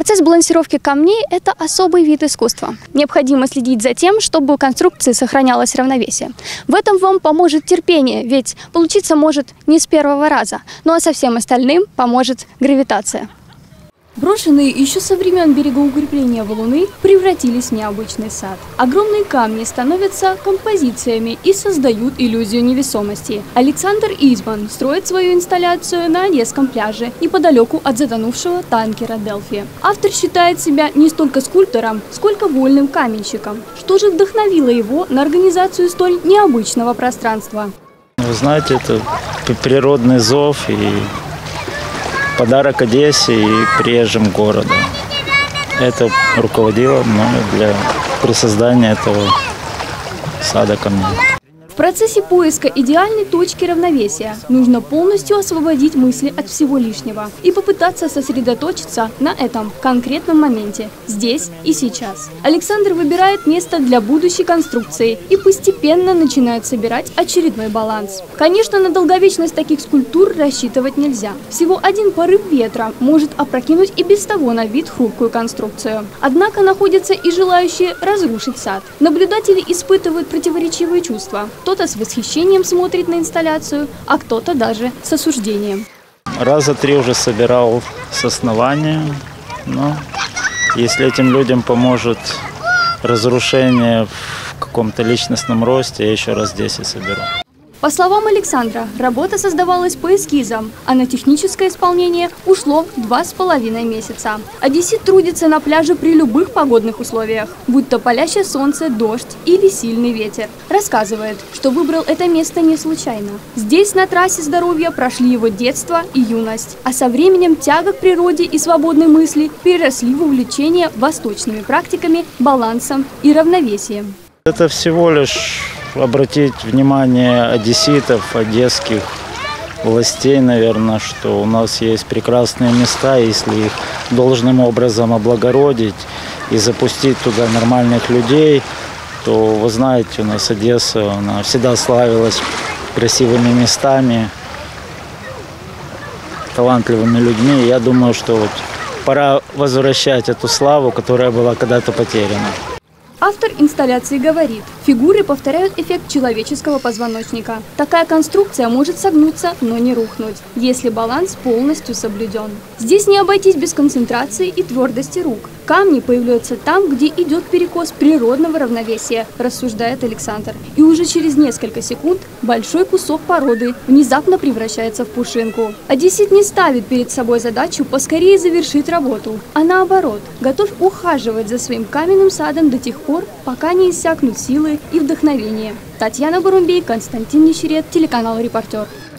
Процесс балансировки камней – это особый вид искусства. Необходимо следить за тем, чтобы у конструкции сохранялось равновесие. В этом вам поможет терпение, ведь получиться может не с первого раза. Ну а со всем остальным поможет гравитация. Брошенные еще со времен берегоукрепления валуны превратились в необычный сад. Огромные камни становятся композициями и создают иллюзию невесомости. Александр Изман строит свою инсталляцию на Одесском пляже, неподалеку от затонувшего танкера «Делфи». Автор считает себя не столько скульптором, сколько вольным каменщиком. Что же вдохновило его на организацию столь необычного пространства? Вы знаете, это природный зов и подарок Одессе и приезжим города. Это руководило мной при создании этого сада камней. В процессе поиска идеальной точки равновесия нужно полностью освободить мысли от всего лишнего и попытаться сосредоточиться на этом конкретном моменте, здесь и сейчас. Александр выбирает место для будущей конструкции и постепенно начинает собирать очередной баланс. Конечно, на долговечность таких скульптур рассчитывать нельзя. Всего один порыв ветра может опрокинуть и без того на вид хрупкую конструкцию. Однако находятся и желающие разрушить сад. Наблюдатели испытывают противоречивые чувства. Кто-то с восхищением смотрит на инсталляцию, а кто-то даже с осуждением. Раза 3 уже собирал с основания, но если этим людям поможет разрушение в каком-то личностном росте, я еще раз 10 соберу. По словам Александра, работа создавалась по эскизам, а на техническое исполнение ушло 2,5 месяца. Одессит трудится на пляже при любых погодных условиях, будь то палящее солнце, дождь или сильный ветер. Рассказывает, что выбрал это место не случайно. Здесь на трассе здоровья прошли его детство и юность, а со временем тяга к природе и свободной мысли переросли в увлечение восточными практиками, балансом и равновесием. Это всего лишь обратить внимание одесситов, одесских властей, наверное, что у нас есть прекрасные места, если их должным образом облагородить и запустить туда нормальных людей, то, вы знаете, у нас Одесса, она всегда славилась красивыми местами, талантливыми людьми. Я думаю, что вот пора возвращать эту славу, которая была когда-то потеряна. Автор инсталляции говорит, фигуры повторяют эффект человеческого позвоночника. Такая конструкция может согнуться, но не рухнуть, если баланс полностью соблюден. Здесь не обойтись без концентрации и твердости рук. Камни появляются там, где идет перекос природного равновесия, рассуждает Александр. И уже через несколько секунд большой кусок породы внезапно превращается в пушинку. Одессит не ставит перед собой задачу поскорее завершить работу, а наоборот, готов ухаживать за своим каменным садом до тех пор, пока не иссякнут силы и вдохновение. Татьяна Барумбей, Константин Нищерет, телеканал «Репортер».